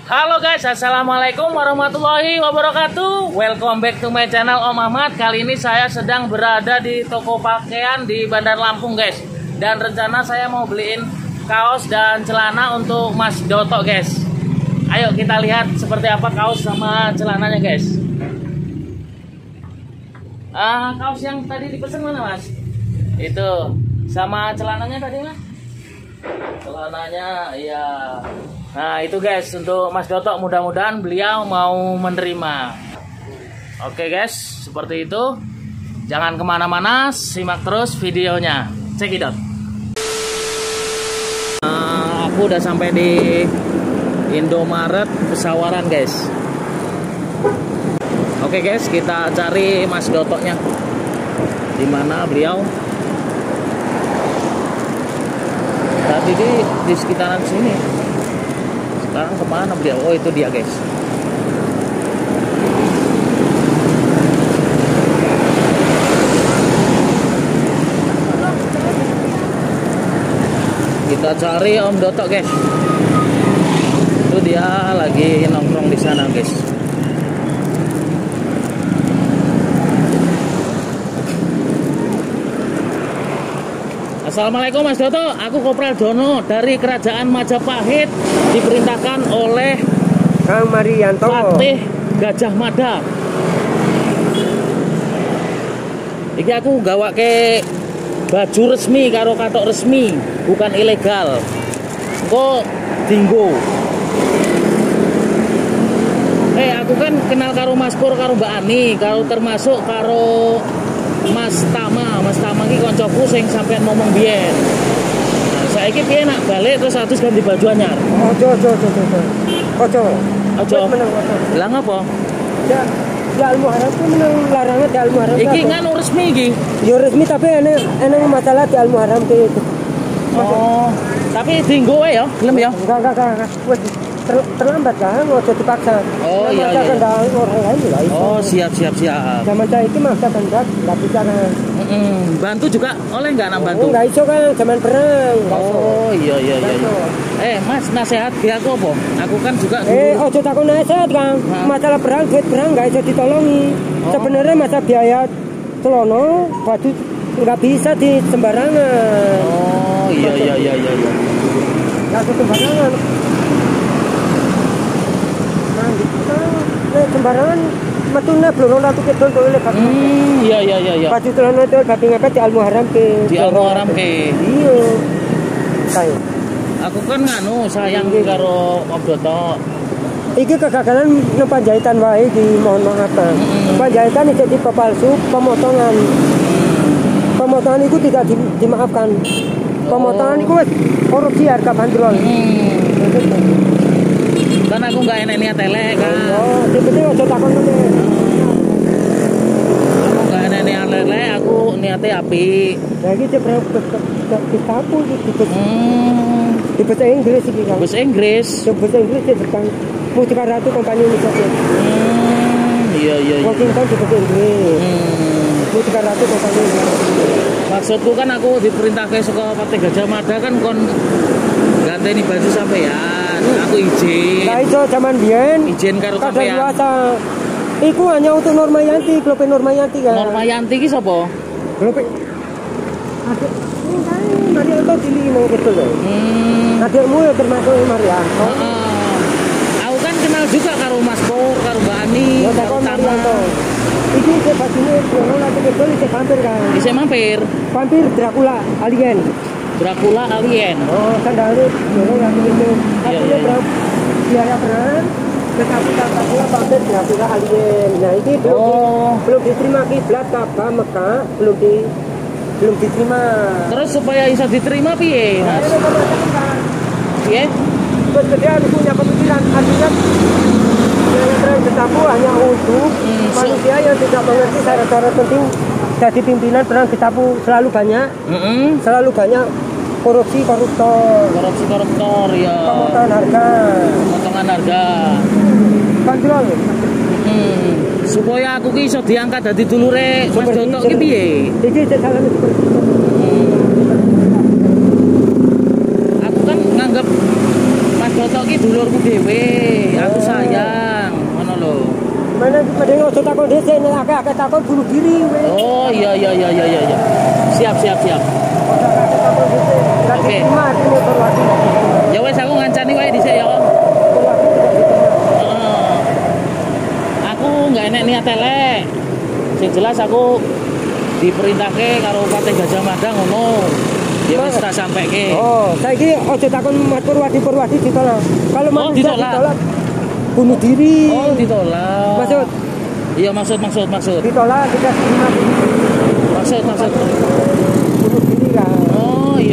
Halo guys, assalamualaikum warahmatullahi wabarakatuh. Welcome back to my channel Om Ahmad. Kali ini saya sedang berada di toko pakaian di Bandar Lampung guys. Dan rencana saya mau beliin kaos dan celana untuk Mas Doto guys. Ayo kita lihat seperti apa kaos sama celananya guys. Kaos yang tadi dipesan mana Mas? Itu sama celananya tadi Mas? Celananya ya. Nah itu guys untuk Mas Doto, mudah-mudahan beliau mau menerima. Oke guys, seperti itu. Jangan kemana-mana, simak terus videonya. Check it out. Aku udah sampai di Indomaret Pesawaran guys. Oke guys, kita cari Mas Dotonya. Di mana beliau? Tadi di sekitaran sini. Sekarang kemana beliau? Oh itu dia guys. Kita cari Om Doto guys. Itu dia lagi nongkrong di sana guys. Assalamualaikum Mas Doto, aku Kopral Dono dari Kerajaan Majapahit, diperintahkan oleh Kang Marianto Patih Gajah Mada. Iki aku gawa ke baju resmi karo katok resmi, bukan ilegal. Kok dinggo. Aku kan kenal karo Mas Pur karo Mbak Ani, karo termasuk karo Mas Tama ki koncoku sing sampean ngomong biyen. Nah, saiki piye nak balik terus atus ganti baju anyar? Ojo. Lah ngapa? Ya Al-Muharram ku meneng larangan di Al-Muharram. Iki nganu resmi iki. Ya resmi tapi enek masalah di Al-Muharram ki. Oh, tapi dinggo wae ya, gelem ya? Enggak. Wes terlambat kan, ojo dipaksa. Oh iya. Orang lain lah itu. Oh, siap. Zaman saya itu maksa kendak, enggak bisa kan. Bantu juga oleh nggak nak bantu? Enggak iso kan, zaman perang. Oh iya. Mas, nasihat ke aku apa? Aku kan juga ojo takon nasihat kan. Masalah perang, duit perang enggak iso ditolongi. Sebenarnya masa biaya celono, baju enggak bisa di sembarangan. Oh iya. Enggak sembarangan. Sembarangan metune bloro ratu kidul to lebat. Iya. Baju celana itu babi ngepet di Al-Muharram ke. Di Al-Muharram ke. Iya. Kae. Aku kan nganu sayang karo Om Doto. Iki kegagalan nang panjaitan wae di mohon maaf. Panjaitan itu tipe palsu, pemotongan. Pemotongan itu tidak dimaafkan. Pemotongan itu korupsi harga bandrol. Kan aku nggak enak niat elek kan. Oh, penting ojo takon ngene. Aku nggak enak niat elek, aku niatnya api. Lah iki cebrang ditapu iki di bahasa Inggris iki kan. Bahasa Inggris. Bahasa Inggris tentang Mustika Ratu Kompani Indonesia. Iya. Washington di bahasa Inggris. Mustika Ratu Kompani Indonesia. Maksudku kan aku diperintahkan saka Patih Gajah Mada kan kon ganteni baju sampean. Aku izin. Lah iso zaman biyen izin karo sampean. Kadang iku hanya untuk Norma Yanti, Klope Norma Yanti kan. Norma Yanti ki sapa? Klope. Adik Marianto dilimo gitu loh. Adikmu ya termasuk Marianto. Aku kan kenal juga karo Mas Pur, karo Mbak Ani, ya, karo Marianto. Iki bajune Brono nanti kidul isih mampir kan. Isih mampir. Vampir Dracula Alien. Oh, sandalnya Brono nanti kidul. Iya. Biaya beran. Tetapi Dracula vampir Dracula Alien. Nah, ini belum diterima kiblat Ka'bah Mekah, belum diterima. Terus supaya bisa diterima piye, Mas? Piye? Dia punya pemikiran artinya yang Gestapo hanya untuk manusia yang tidak mengerti syarat-syarat penting jadi pimpinan perang Gestapo selalu banyak korupsi koruptor ya. Pemotongan harga kontrol. Supaya aku ki iso diangkat dadi dulure Mas Doto ki piye? Iki salahane seperti itu. Aku kan nganggep Mas Doto ki dulurku dhewe, aku sayang, ngono lho. Mana pada ojo takon dhisik nek akeh takon bunuh diri kowe. Oh, iya. Siap. Oke. Ya wes aku ngancani wae dhisik ya, Om. Aku nggak enek niat elek. Sing jelas aku diperintahke karo Patih Gajah Mada ngono. Ya wis tak sampeke. Oh, saiki ojo takon Mas Purwadi ditolak. Kalau mau ditolak bunuh diri. Oh, ditolak. Maksud? Iya, maksud. Ditolak kita terima diri. Maksud. Bunuh diri kan. Oh, iya.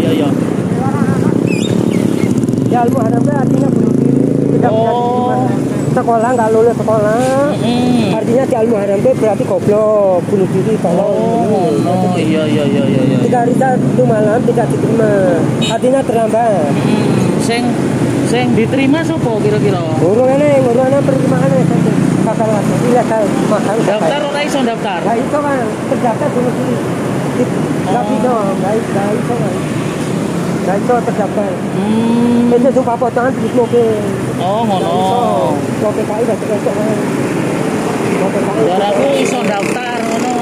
Ya al-muharram artinya bunuh diri. Kita sekolah nggak lulus sekolah. Artinya di al-muharram itu berarti goblok, bunuh diri, tolong. Oh, iya. 3 hari 1 malam tidak diterima. Artinya terlambat. Sing diterima sapa kira-kira? Urunane penerimaan bakal ilegal mahal. Daftar ora iso daftar. Lah itu kan terdaftar bunuh diri. Tapi dong, nggak iso terdaftar. Itu sumpah potongan di mobil. Oh, ngono. Mau PKI udah cocok kan. Mau PKI. Biar aku iso daftar ngono.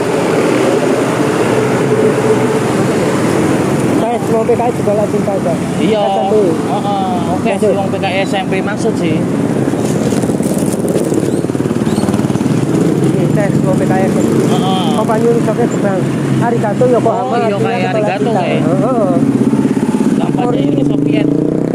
Mau PKI sekolah cinta aja. Iya. SMP. Oke, wong PKI SMP maksud sih. Tes mau PKI. Kompani Unisoknya seberang. Arigato Yokohama. Oh, iya kayak Arigato kayak. Kampanye Uni Soviet.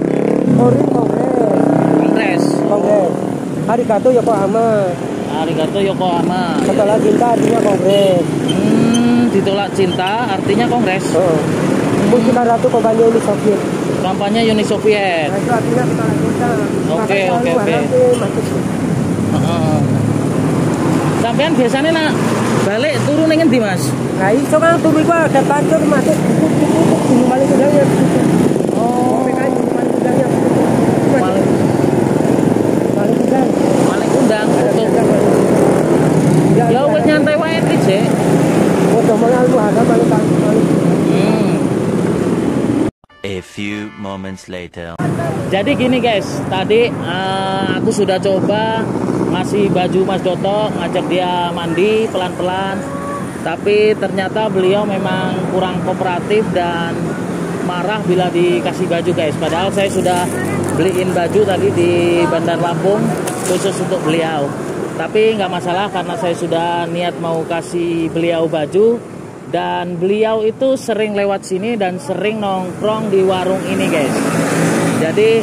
Kongres. Arigato Yokohama. Setelah cinta artinya kongres. Ditolak cinta artinya kongres. Musika Ratu kampanye Uni Soviet. Kampanye Uni Soviet. Nah, itu artinya setengah cinta. Oke. Sampean biasanya nak balik turun ning endi, Mas? Nah, iso kan turu iku ada parkir masuk gunung paling udangnya. Oh, PKI gunung paling udangnya. Paling undang. Ya wis nyantai wae iki, Udah mulai al-muharram paling. A few moments later. Jadi gini guys, tadi aku sudah coba ngasih baju Mas Doto, ngajak dia mandi pelan-pelan. Tapi ternyata beliau memang kurang kooperatif dan marah bila dikasih baju guys. Padahal saya sudah beliin baju tadi di Bandar Lampung khusus untuk beliau. Tapi nggak masalah karena saya sudah niat mau kasih beliau baju. Dan beliau itu sering lewat sini dan sering nongkrong di warung ini guys. Jadi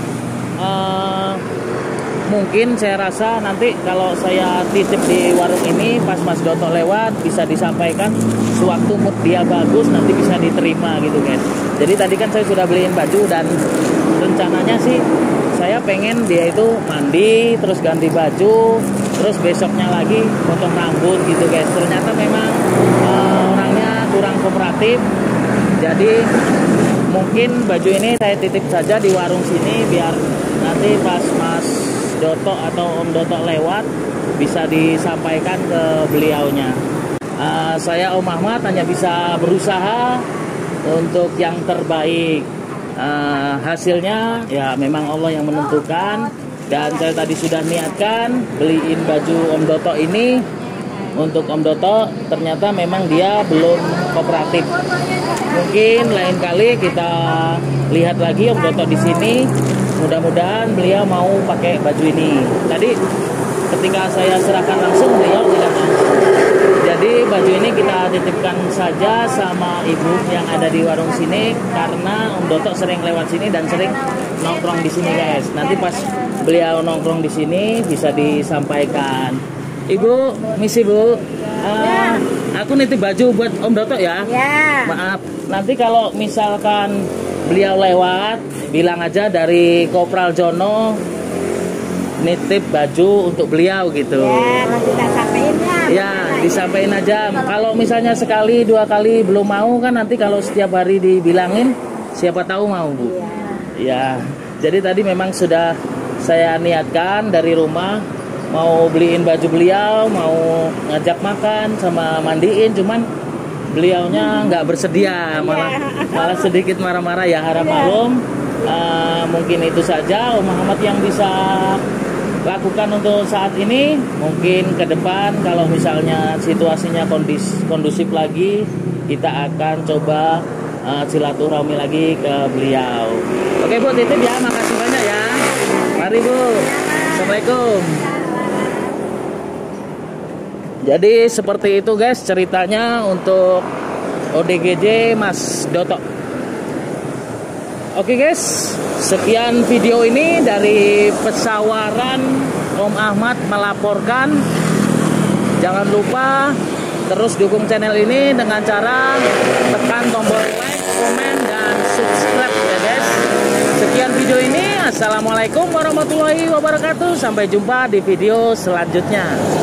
mungkin saya rasa nanti kalau saya titip di warung ini pas Mas Doto lewat bisa disampaikan sewaktu mood dia bagus nanti bisa diterima gitu guys. Jadi tadi kan saya sudah beliin baju dan rencananya sih saya pengen dia itu mandi terus ganti baju terus besoknya lagi potong rambut gitu guys. Ternyata memang orangnya kurang kooperatif. Jadi mungkin baju ini saya titip saja di warung sini biar nanti pas Mas Doto atau Om Doto lewat bisa disampaikan ke beliaunya. Saya Om Ahmad hanya bisa berusaha untuk yang terbaik. Hasilnya ya memang Allah yang menentukan. Dan saya tadi sudah niatkan beliin baju Om Doto ini untuk Om Doto, ternyata memang dia belum kooperatif. Mungkin lain kali kita lihat lagi Om Doto di sini. Mudah-mudahan beliau mau pakai baju ini. Tadi ketika saya serahkan langsung beliau tidak langsung. Jadi baju ini kita titipkan saja sama ibu yang ada di warung sini karena Om Doto sering lewat sini dan sering nongkrong di sini guys. Nanti pas beliau nongkrong di sini bisa disampaikan. Ibu, misi Bu. Aku nitip baju buat Om Doto ya. Ya. Maaf, nanti kalau misalkan beliau lewat, bilang aja dari Kopral Jono nitip baju untuk beliau gitu. Ya, nanti tak sampein ya. Ya, disampaikan aja. Kalau misalnya sekali, 2 kali belum mau kan nanti kalau setiap hari dibilangin, siapa tahu mau Bu. Ya, jadi tadi memang sudah saya niatkan dari rumah mau beliin baju beliau, mau ngajak makan sama mandiin, cuman beliaunya nggak bersedia, malah sedikit marah-marah ya, harap maklum. Mungkin itu saja Om Ahmad yang bisa lakukan untuk saat ini. Mungkin ke depan kalau misalnya situasinya kondusif lagi, kita akan coba silaturahmi lagi ke beliau. Oke Bu, titip ya, makasih banyak ya. Mari Bu. Assalamualaikum. Jadi seperti itu guys ceritanya untuk ODGJ Mas Doto. Oke guys, sekian video ini dari Pesawaran Om Ahmad melaporkan. Jangan lupa terus dukung channel ini dengan cara tekan tombol like, komen, dan subscribe ya guys. Sekian video ini. Assalamualaikum warahmatullahi wabarakatuh. Sampai jumpa di video selanjutnya.